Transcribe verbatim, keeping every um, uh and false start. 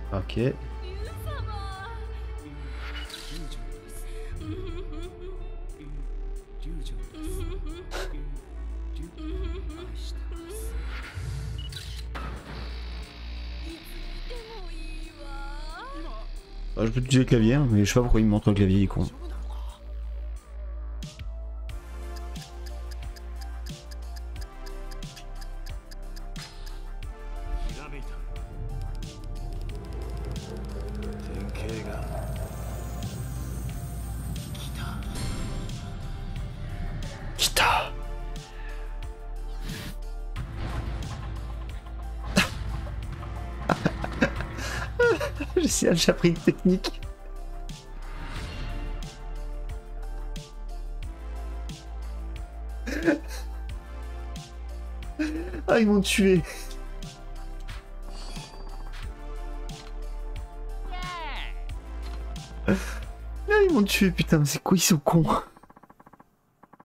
Ok. Ah, je peux utiliser le clavier, hein, mais je sais pas pourquoi il me montre le clavier, il est con. Kita. J'ai déjà pris une technique. Ah, ils m'ont tué. Ah, ils m'ont tué, putain, c'est quoi, ils sont cons.